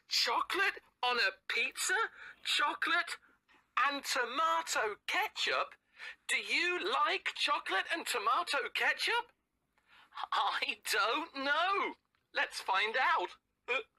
Chocolate on a pizza? Chocolate and tomato ketchup? Do you like chocolate and tomato ketchup? I don't know. Let's find out.